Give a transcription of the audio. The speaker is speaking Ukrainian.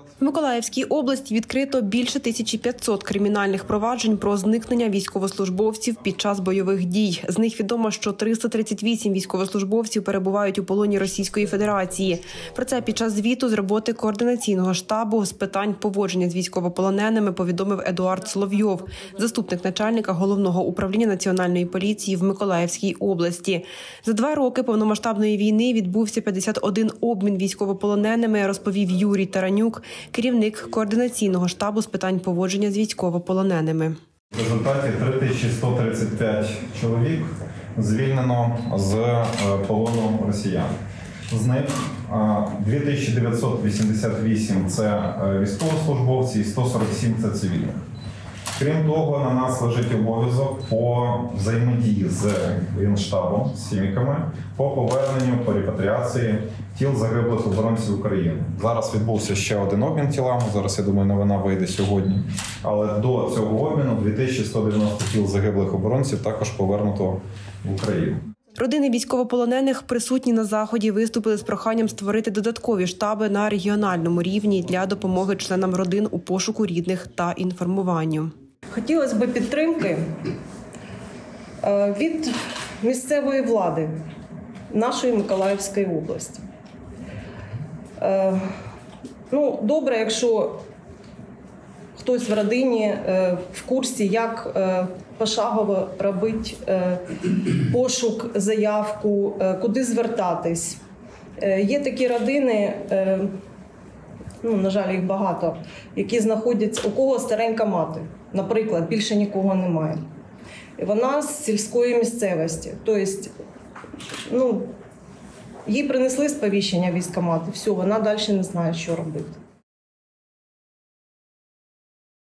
В Миколаївській області відкрито більше 1500 кримінальних проваджень про зникнення військовослужбовців під час бойових дій. З них відомо, що 338 військовослужбовців перебувають у полоні Російської Федерації. Про це під час звіту з роботи координаційного штабу з питань поводження з військовополоненими повідомив Едуард Соловйов, заступник начальника Головного управління Національної поліції в Миколаївській області. За 2 роки повномасштабної війни відбувся 51 обмін військовополоненими, розповів Юрій Таранюк, керівник координаційного штабу з питань поводження з військовополоненими. В результаті 3135 чоловік звільнено з полону росіян. З них 2988 – це військовослужбовці і 147 – це цивільних. Крім того, на нас лежить обов'язок по взаємодії з Генштабом, з хіміками, по поверненню, по репатріації тіл загиблих оборонців України. Зараз відбувся ще один обмін тілами, зараз, я думаю, новина вийде сьогодні. Але до цього обміну 2190 тіл загиблих оборонців також повернуто в Україну. Родини військовополонених, присутні на заході, виступили з проханням створити додаткові штаби на регіональному рівні для допомоги членам родин у пошуку рідних та інформуванню. Хотілося б підтримки від місцевої влади нашої Миколаївської області. Добре, якщо хтось в родині в курсі, як пошагово робити пошук, заявку, куди звертатись. Є такі родини, на жаль, їх багато, які знаходяться, у кого старенька мати, наприклад, більше нікого немає. І вона з сільської місцевості. Тобто, їй принесли сповіщення військкомати, все, вона далі не знає, що робити.